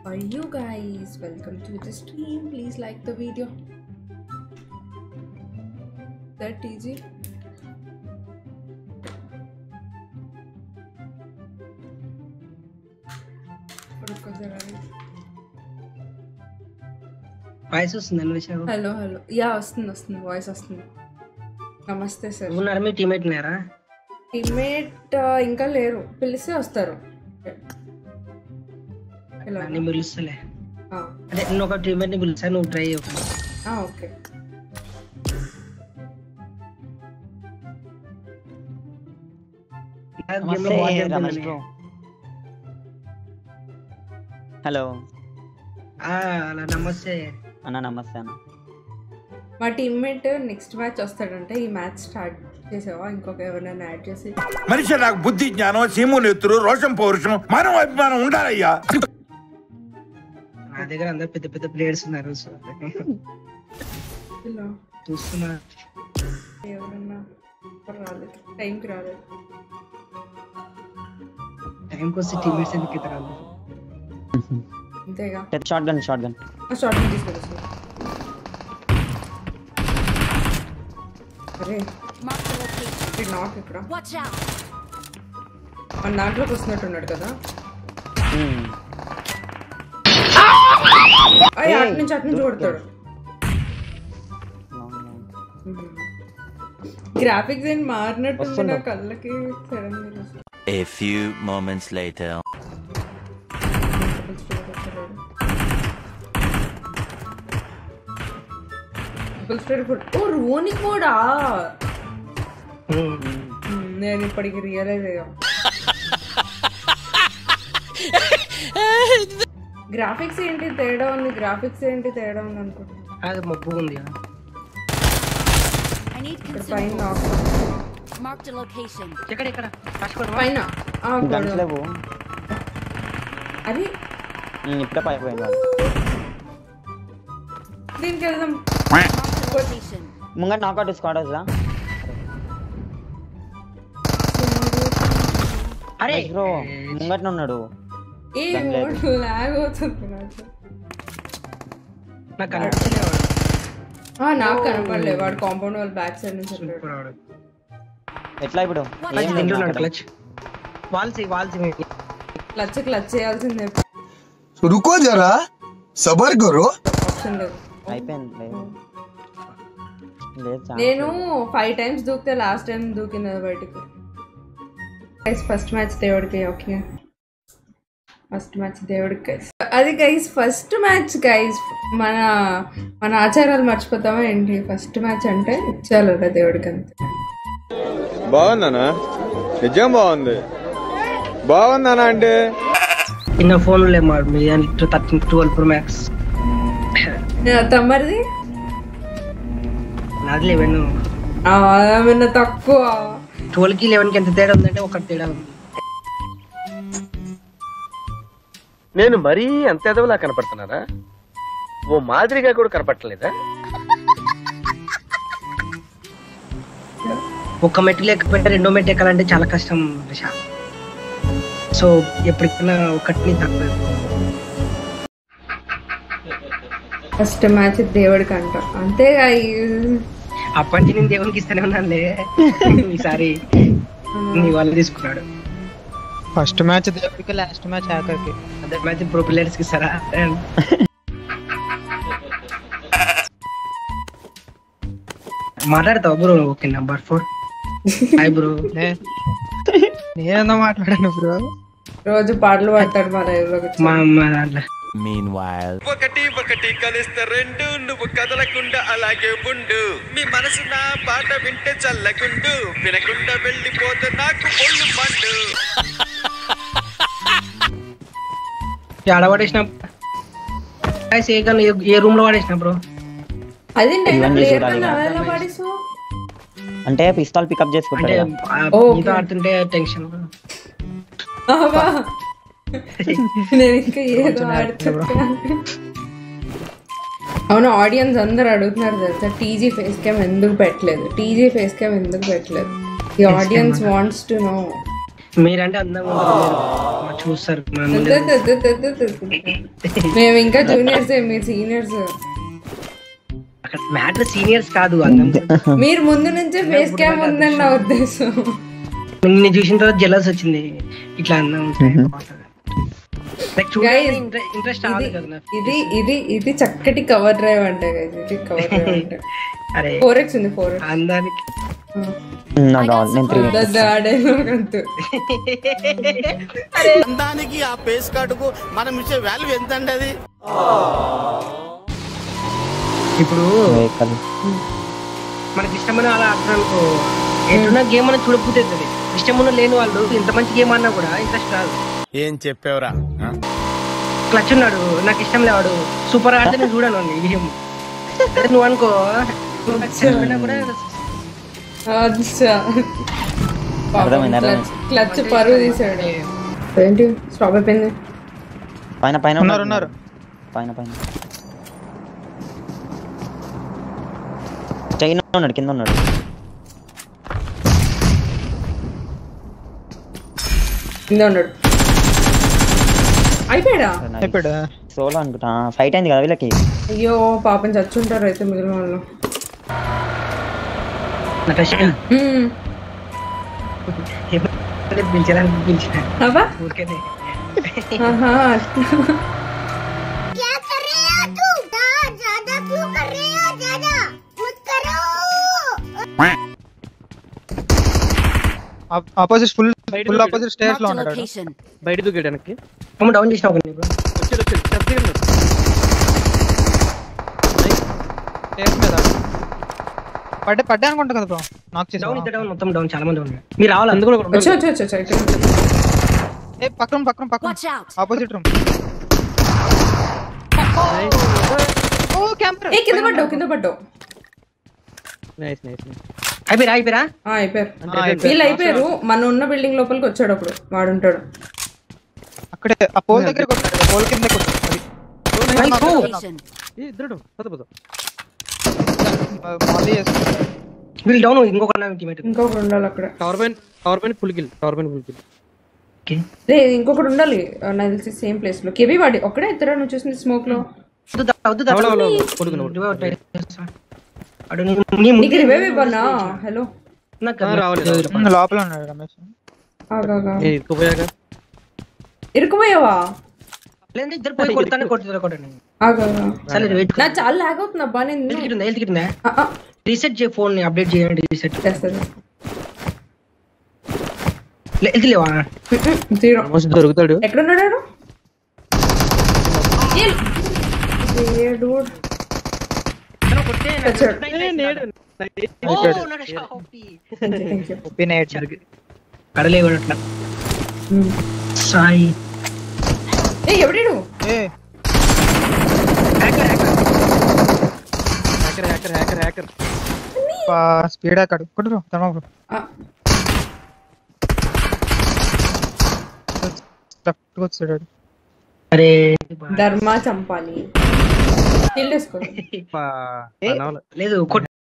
Are you guys? Welcome to the stream. Please like the video. That TG. Voice వస్తుంది. Hello hello yeah వస్తుంది voice వస్తుంది. నమస్తే sir. ఉన్నారు మీ teammate లేరా? Teammate ఇంకా లేరు, పిలిస్తే వస్తారు. నేను పిలుస్తలే. అదే నేను ఒక టీమేట్ ని పిలుస్తా, నువ్వు ట్రై చేయ. ఓకే. హలో అలా నమస్తే అన్న. నమస్తే అన్న. మా టీమ్మేట్ నెక్స్ట్ మ్యాచ్ వస్తాడంటే ఈ మ్యాచ్ స్టార్ట్ చేసావా? ఇంకొక ఎవరైనా యాడ్ చేసి. మనిషి నాకు బుద్ధి జ్ఞానం సీము నెత్తురు రోషం పౌరుషం మానవ అభిమానం ఉండాలయ్యా. నా దగ్గర అందరు పెద్ద పెద్ద ప్లేయర్స్ ఉన్నారు. చూస్తున్నా ఎవరన్నా రాలేదు, టైంకి రాలేదు. టైంకి వస్తే టీమేట్స్ ఎందుకు ఇతరాలు? అంతేగా. షార్ట్ గన్ తీసుకొచ్చి. అరే నాక్ ఇక్కడ మన దాంట్లోకి వస్తున్నట్టున్నాడు కదా. అటు నుంచి కొడతాడు. గ్రాఫిక్స్ ఏం మారినట్టుంది నా కళ్ళకి. A few moments later. ఓ రోని కూడా నేను ఇప్పటికి రియలైజ్ అయ్యా. గ్రాఫిక్స్ ఏంటి తేడా ఉంది అనుకుంటున్నా. అది మబ్బు ఉంది పైన పైన అది ఇప్పుడే పైపోయింది. దీనికి వెళ్దాం. ముంగట నాకౌట్ స్క్వాడ్ వస్తా. అరే బ్రో ముంగట ఉన్నాడు. ఏ లాగ్ అవుతుంది నాకు కనపడలే. వాడు కాంపౌండ్ వాళ్ళ బ్యాక్ సైడ్ నుంచి వచ్చాడు. ఎట్లా ఇప్పుడు క్లచ్ క్లచ్ చేయాల్సిందే. रुको जरा सबर करो. ఆప్షన్ లేదు. అయిపోయింది. నేను 5 times దూకితే లాస్ట్ టైం దూకిన బయటికి. ఫస్ట్ మ్యాచ్ దేవుడికి. ఓకే ఫస్ట్ మ్యాచ్ దేవుడికి అది గైస్. ఫస్ట్ మ్యాచ్ గైస్ మన ఆచారాలు మర్చిపోతామా ఏంటి? ఫస్ట్ మ్యాచ్ అంటే ఇచ్చాలరా దేవుడికి. అంతే. బాగుందనా? నిజం బాగుందనా? అంటే చిన్న ఫోన్ లే 12 Pro Max. తమ్మరిది నాది 11. ఏమన్నా తక్కువ? 12కి 11కి ఎంత తేడా ఉందంటే ఒకటి తేడా ఉంది. నేను మరీ అంత ఎదవలా కనపడుతున్నారా? ఓ మాదిరిగా కూడా కనపడలేదా? ఒక మెట్టు లేకపోతే రెండో మెట్టు ఎక్కాలంటే చాలా కష్టం. సో ఎప్పటికైనా ఒకటిని తక్కువ. ఫస్ట్ మ్యాచ్ దేవుడికి అంట. అంతేగా. అప్పటి నేను దేవునికి ఇస్తానే ఉన్నానులే. ఈసారి నీ వాళ్ళు తీసుకున్నాడు. ఫస్ట్ మ్యాచ్ దేవుడికి, లాస్ట్ మ్యాచ్ హ్యాకర్కి. అదే మ్యాచ్ ప్రో ప్లేయర్స్ కి ఇస్తారా? మాట్లాడతావు bro? Okay number 4. Hi bro. నేనేందో మాట్లాడాను బ్రో. రోజు పాటలు పాడతాడు మా దాంట్లో. Meanwhile, ఒకటి కలిస్తే రెండు, నువ్వు కదలకుండా అలాగే ఉండు. మీ మనసు నా పాట వింటే చల్లకుండు, వినకుండా వెళ్ళిపోతే నాకు ఒళ్ళు మండు. ఆడ పడేసిన ఏ రూమ్ లో పడేసిన బ్రో? అది అంటే పిస్తోల్ పికప్ చేసుకుంటాడు. ఆడుతుంటే టెన్షన్. నేను ఇంకా ఏదో ఆడుతున్నా. అవును, ఆడియన్స్ అందరు అడుగుతున్నారు తెలుసా టీజీ ఫేస్ క్యామ్ ఎందుకు పెట్టలేదు. The audience wants to know. మీరంటే అందంగా ఉంటారు మీరు. మరి చూస్తారు మన ముందే. మేము ఇంకా జూనియర్స్, మీరు సీనియర్స్. అక్కడ మ్యాటర్ సీనియర్స్ కాదు అందం. మీరు ముందు నుంచే ఫేస్ క్యామ్ ఉందని నా ఉద్దేశం. నిన్ను చూసిన తర్వాత జెలస్ వచ్చింది. ఇట్లా అందం ఉంటాయి ఇంట్రెస్ట్ రాదు కదా నాకు. ఇది చక్కటి కవర్ డ్రైవ్ అంటే ఇది కవర్ డ్రైవ్ అంటే. అరే 4x ఉంది 4x. అందరికి నాకు కావాలి, నేను 3 దానికి ఆ పేస్ కార్డుకు మనం ఇచ్చే వాల్యూ ఎంత అండి అది? ఇప్పుడు మనకి ఇష్టమైన అలా ఆడుతున్నాను ఎట్లున్నా గేమ్ అనేది చూడకపోతుంది. ఇష్టమున్న లేని వాళ్ళు ఇంత మంచి గేమ్ అన్నా కూడా ఇంట్రెస్ట్ రాదు. ఏం చెప్పావురా? క్లచ్ ఉన్నాడు, నాకు ఇష్టం లేవాడు, సూపర్ ఆడితే నేను చూడాను అండి గేమ్. నువ్వు అనుకో కూడా క్లచ్ పరువు తీసాడు. ఏంటి స్టాప్ అయిపోయింది? పైన పైన ఉన్నారు పైన పైన చైనా ఉన్నాడు, కింద ఉన్నాడు. కింద ఉన్నాడు. అయిపోయాడా? అయిపోయాడా? సోలో అనుకుంటా. ఫైట్ అయింది కదా వీళ్ళకి. అయ్యో పాపం చచ్చుంటారు అయితే మిగిలిన వాళ్ళు. అబ్బా ఆపోజిట్ ఫుల్ ఆపోజిట్ స్టేర్స్ లో ఉన్నాడు. బయట దూకేయడానికి డౌన్ చేసిన స్టేర్స్ మీద పడ్డా అనుకుంటా కదా బ్రో. నాకు చేసి డౌన్ డౌన్ మొత్తం డౌన్, చాలా మంది ఉన్నారు. మీరు రావాలి అందుకు. పక్కన ఆపోజిట్ రూమ్. ఓ క్యాంపర్. కింద పడ్డావు. Nice nice. అయిపోయారా? అయిపోయారు. వీళ్ళు అయిపోయారు. మన ఉన్న బిల్డింగ్ లోపలికి వచ్చాడు. అప్పుడు వాడు ఉంటాడు అక్కడే ఆ పోల్ దగ్గరికి వచ్చాడు. పోల్ కిందకి వచ్చాడు. వీళ్ళు డౌన్. ఇంకొకటి ఉండాలి అక్కడ. టవర్ పైన ఫుల్ కిల్. లేదు ఇంకొకటి ఉండాలి నాకు తెలిసి సేమ్ ప్లేస్ లో. కేబీ వాడి ఒక్కడే ఎత్తరా నువ్వు చూసింది స్మోక్ లో? నీకు రివైవ్ ఇవ్వనా? హలో లోపల ఉన్నాడు రమేష్. ఇరుకుపోయావా? ఇద్దరు పోయి కొడతానే కొట్టండి. నాకు చాలా లాగ్ అవుతుంది అబ్బా. నేను రీసెట్ చేయ, ఫోన్ అప్డేట్ చేయండి. రీసెట్ చేస్తాను. లేవా? దొరుకుతాడు. ఎక్కడున్నాడు? కడలేవు అట్లా. సాయి ఎవడాడు? స్పీడ్ హ్యాకర్ కొట్టరు. వచ్చాడు. అరే ధర్మా చంపాలి. లేదు